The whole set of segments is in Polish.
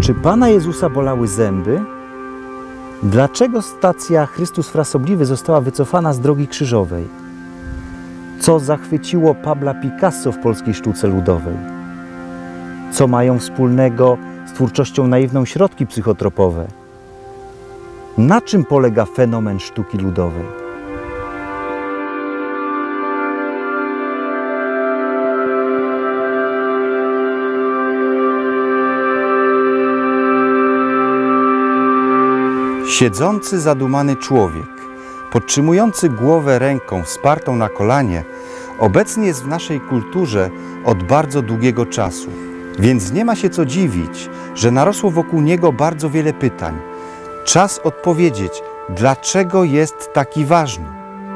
Czy Pana Jezusa bolały zęby? Dlaczego stacja Chrystus Frasobliwy została wycofana z drogi krzyżowej? Co zachwyciło Pabla Picasso w polskiej sztuce ludowej? Co mają wspólnego z twórczością naiwną środki psychotropowe? Na czym polega fenomen sztuki ludowej? Siedzący zadumany człowiek, podtrzymujący głowę ręką wspartą na kolanie, obecny jest w naszej kulturze od bardzo długiego czasu. Więc nie ma się co dziwić, że narosło wokół niego bardzo wiele pytań. Czas odpowiedzieć, dlaczego jest taki ważny.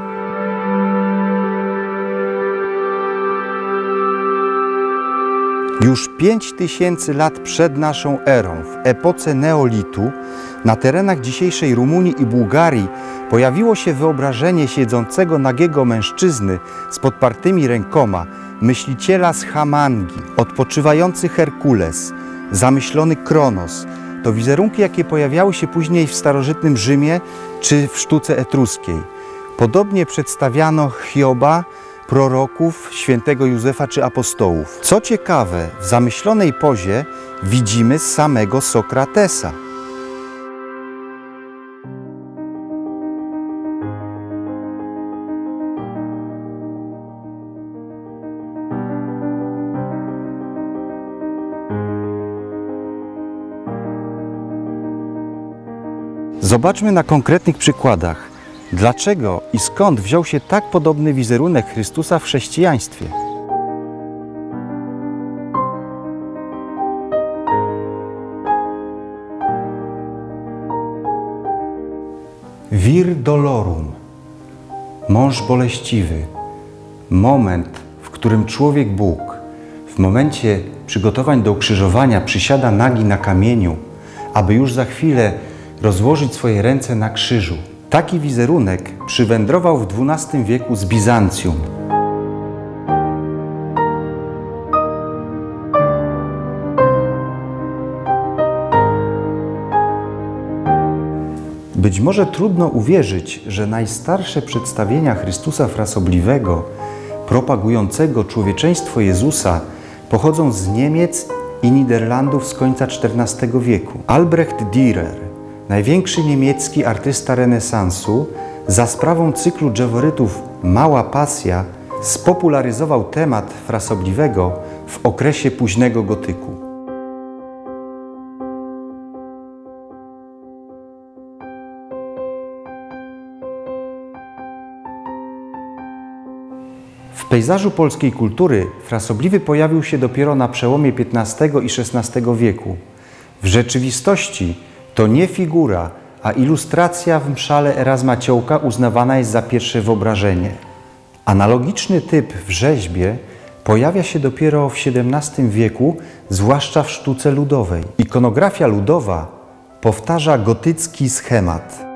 Już 5000 lat przed naszą erą, w epoce neolitu, na terenach dzisiejszej Rumunii i Bułgarii pojawiło się wyobrażenie siedzącego nagiego mężczyzny z podpartymi rękoma, myśliciela z Hamangi, odpoczywający Herkules, zamyślony Kronos. To wizerunki, jakie pojawiały się później w starożytnym Rzymie czy w sztuce etruskiej. Podobnie przedstawiano Hioba, proroków, świętego Józefa czy apostołów. Co ciekawe, w zamyślonej pozie widzimy samego Sokratesa. Zobaczmy na konkretnych przykładach, dlaczego i skąd wziął się tak podobny wizerunek Chrystusa w chrześcijaństwie. Vir dolorum, mąż boleściwy, moment, w którym człowiek Bóg w momencie przygotowań do ukrzyżowania przysiada nagi na kamieniu, aby już za chwilę rozłożyć swoje ręce na krzyżu. Taki wizerunek przywędrował w XII wieku z Bizancjum. Być może trudno uwierzyć, że najstarsze przedstawienia Chrystusa Frasobliwego, propagującego człowieczeństwo Jezusa, pochodzą z Niemiec i Niderlandów z końca XIV wieku. Albrecht Dürer, największy niemiecki artysta renesansu, za sprawą cyklu drzeworytów Mała Pasja spopularyzował temat Frasobliwego w okresie późnego gotyku. W pejzażu polskiej kultury Frasobliwy pojawił się dopiero na przełomie XV i XVI wieku. W rzeczywistości to nie figura, a ilustracja w mszale Erasma Ciołka uznawana jest za pierwsze wyobrażenie. Analogiczny typ w rzeźbie pojawia się dopiero w XVII wieku, zwłaszcza w sztuce ludowej. Ikonografia ludowa powtarza gotycki schemat.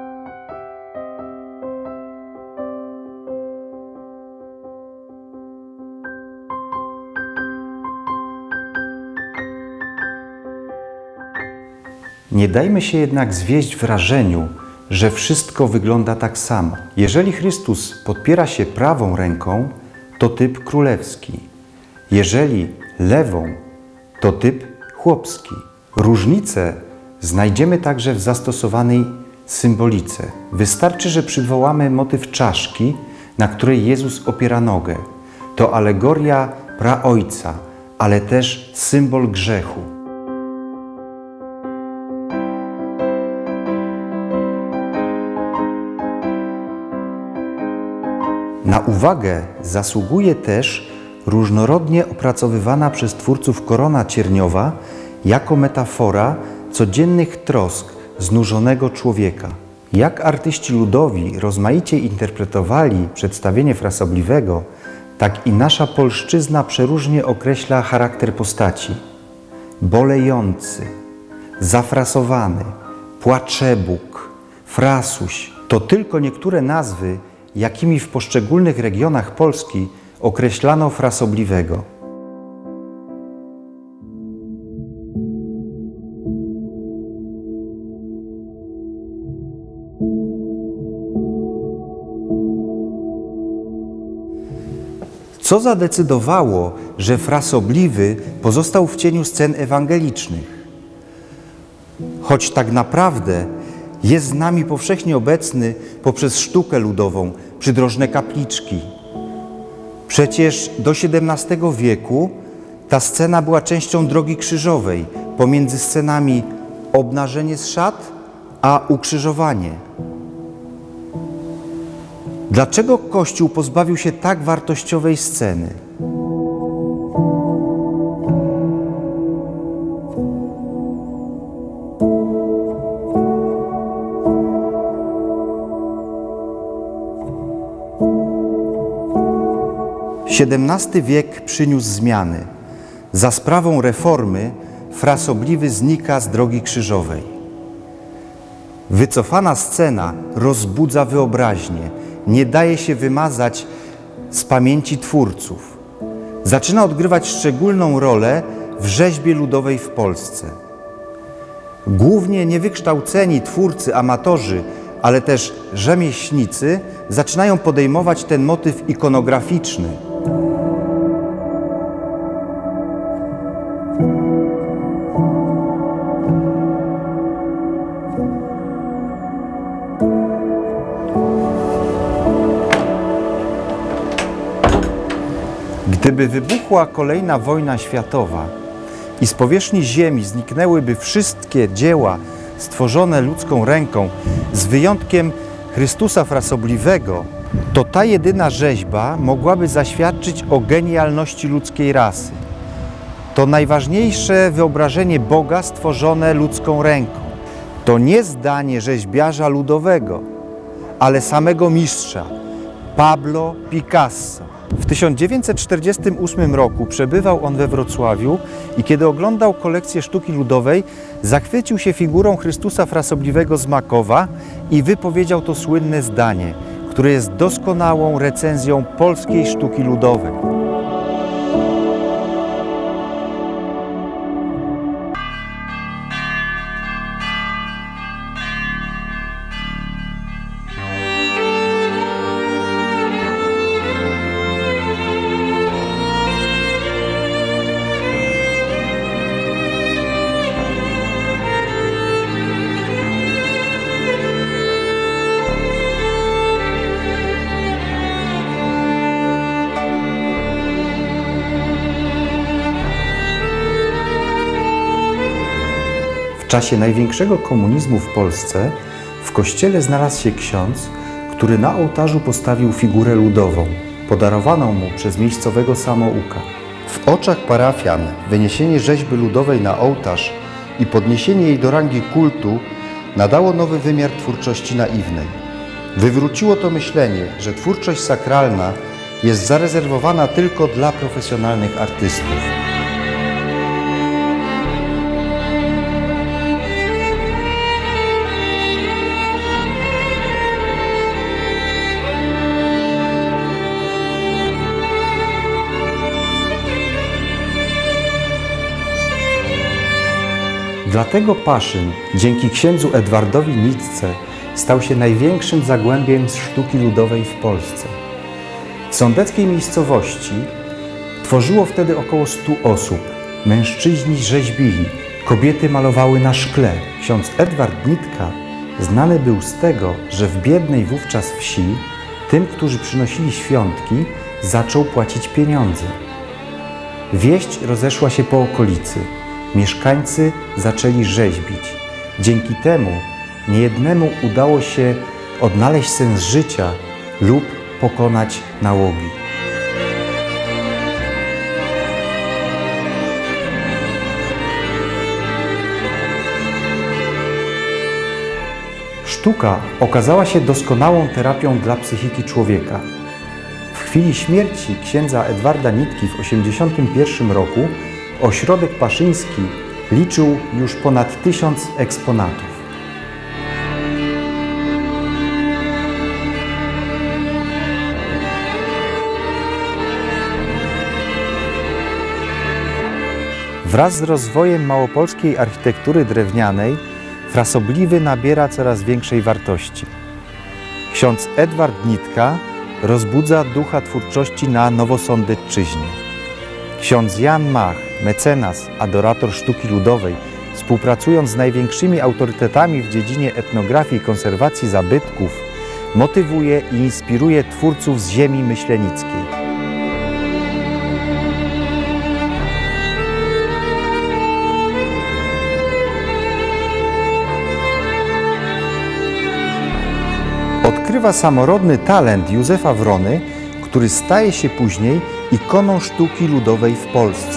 Nie dajmy się jednak zwieść wrażeniu, że wszystko wygląda tak samo. Jeżeli Chrystus podpiera się prawą ręką, to typ królewski. Jeżeli lewą, to typ chłopski. Różnice znajdziemy także w zastosowanej symbolice. Wystarczy, że przywołamy motyw czaszki, na której Jezus opiera nogę. To alegoria praojca, ale też symbol grzechu. Na uwagę zasługuje też różnorodnie opracowywana przez twórców korona cierniowa jako metafora codziennych trosk znużonego człowieka. Jak artyści ludowi rozmaicie interpretowali przedstawienie Frasobliwego, tak i nasza polszczyzna przeróżnie określa charakter postaci. Bolejący, zafrasowany, płaczebuk, frasuś to tylko niektóre nazwy, jakimi w poszczególnych regionach Polski określano Frasobliwego. Co zadecydowało, że Frasobliwy pozostał w cieniu scen ewangelicznych? Choć tak naprawdę jest z nami powszechnie obecny poprzez sztukę ludową, przydrożne kapliczki. Przecież do XVII wieku ta scena była częścią drogi krzyżowej, pomiędzy scenami obnażenie z szat a ukrzyżowanie. Dlaczego Kościół pozbawił się tak wartościowej sceny? XVII wiek przyniósł zmiany. Za sprawą reformy Frasobliwy znika z drogi krzyżowej. Wycofana scena rozbudza wyobraźnię, nie daje się wymazać z pamięci twórców. Zaczyna odgrywać szczególną rolę w rzeźbie ludowej w Polsce. Głównie niewykształceni twórcy, amatorzy, ale też rzemieślnicy zaczynają podejmować ten motyw ikonograficzny. Gdyby wybuchła kolejna wojna światowa i z powierzchni ziemi zniknęłyby wszystkie dzieła stworzone ludzką ręką, z wyjątkiem Chrystusa Frasobliwego, to ta jedyna rzeźba mogłaby zaświadczyć o genialności ludzkiej rasy. To najważniejsze wyobrażenie Boga stworzone ludzką ręką. To nie zdanie rzeźbiarza ludowego, ale samego mistrza, Pablo Picasso. W 1948 roku przebywał on we Wrocławiu i kiedy oglądał kolekcję sztuki ludowej, zachwycił się figurą Chrystusa Frasobliwego z Makowa i wypowiedział to słynne zdanie, które jest doskonałą recenzją polskiej sztuki ludowej. W czasie największego komunizmu w Polsce w kościele znalazł się ksiądz, który na ołtarzu postawił figurę ludową, podarowaną mu przez miejscowego samouka. W oczach parafian wyniesienie rzeźby ludowej na ołtarz i podniesienie jej do rangi kultu nadało nowy wymiar twórczości naiwnej. Wywróciło to myślenie, że twórczość sakralna jest zarezerwowana tylko dla profesjonalnych artystów. Dlatego Paszyn, dzięki księdzu Edwardowi Nitce, stał się największym zagłębiem sztuki ludowej w Polsce. W sądeckiej miejscowości tworzyło wtedy około 100 osób. Mężczyźni rzeźbili, kobiety malowały na szkle. Ksiądz Edward Nitka znany był z tego, że w biednej wówczas wsi tym, którzy przynosili świątki, zaczął płacić pieniądze. Wieść rozeszła się po okolicy. Mieszkańcy zaczęli rzeźbić. Dzięki temu niejednemu udało się odnaleźć sens życia lub pokonać nałogi. Sztuka okazała się doskonałą terapią dla psychiki człowieka. W chwili śmierci księdza Edwarda Nitki w 1981 roku ośrodek paszyński liczył już ponad 1000 eksponatów. Wraz z rozwojem małopolskiej architektury drewnianej Frasobliwy nabiera coraz większej wartości. Ksiądz Edward Nitka rozbudza ducha twórczości na Nowosądecczyźnie. Ksiądz Jan Mach, mecenas, adorator sztuki ludowej, współpracując z największymi autorytetami w dziedzinie etnografii i konserwacji zabytków, motywuje i inspiruje twórców z ziemi myślenickiej. Odkrywa samorodny talent Józefa Wrony, który staje się później ikoną sztuki ludowej w Polsce.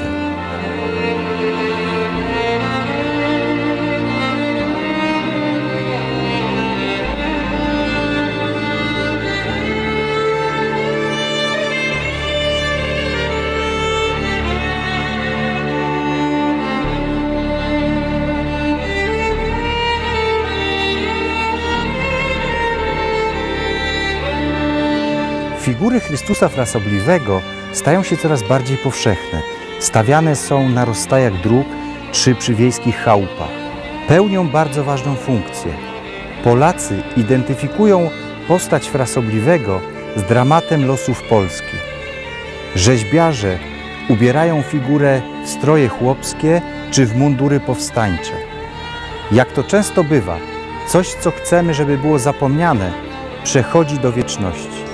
Figury Chrystusa Frasobliwego stają się coraz bardziej powszechne. Stawiane są na rozstajach dróg czy przy wiejskich chałupach. Pełnią bardzo ważną funkcję. Polacy identyfikują postać Frasobliwego z dramatem losów Polski. Rzeźbiarze ubierają figurę w stroje chłopskie czy w mundury powstańcze. Jak to często bywa, coś, co chcemy, żeby było zapomniane, przechodzi do wieczności.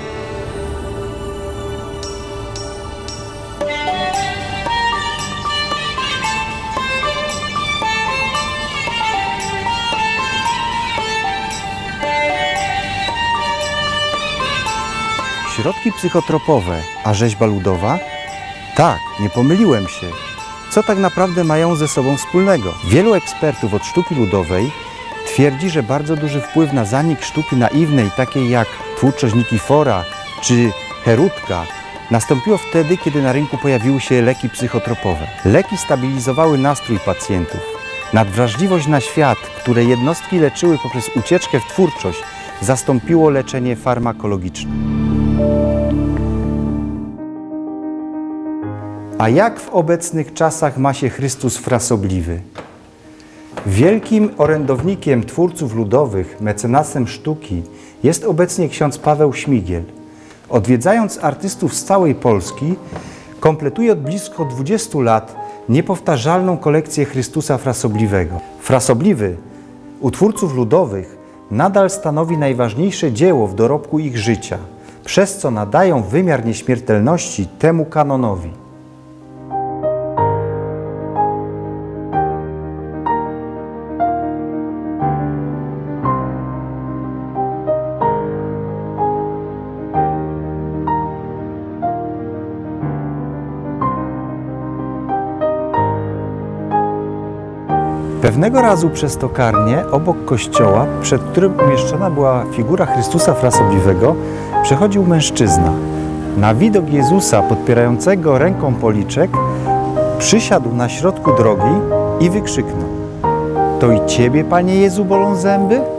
Środki psychotropowe, a rzeźba ludowa? Tak, nie pomyliłem się. Co tak naprawdę mają ze sobą wspólnego? Wielu ekspertów od sztuki ludowej twierdzi, że bardzo duży wpływ na zanik sztuki naiwnej, takiej jak twórczość Nikifora czy Herutka, nastąpiło wtedy, kiedy na rynku pojawiły się leki psychotropowe. Leki stabilizowały nastrój pacjentów. Nadwrażliwość na świat, które jednostki leczyły poprzez ucieczkę w twórczość, zastąpiło leczenie farmakologiczne. A jak w obecnych czasach ma się Chrystus Frasobliwy? Wielkim orędownikiem twórców ludowych, mecenasem sztuki jest obecnie ksiądz Paweł Śmigiel. Odwiedzając artystów z całej Polski, kompletuje od blisko 20 lat niepowtarzalną kolekcję Chrystusa Frasobliwego. Frasobliwy u twórców ludowych nadal stanowi najważniejsze dzieło w dorobku ich życia, przez co nadają wymiar nieśmiertelności temu kanonowi. Pewnego razu przez tokarnię, obok kościoła, przed którym umieszczona była figura Chrystusa Frasobliwego, przechodził mężczyzna. Na widok Jezusa podpierającego ręką policzek, przysiadł na środku drogi i wykrzyknął: „To i Ciebie, Panie Jezu, bolą zęby?”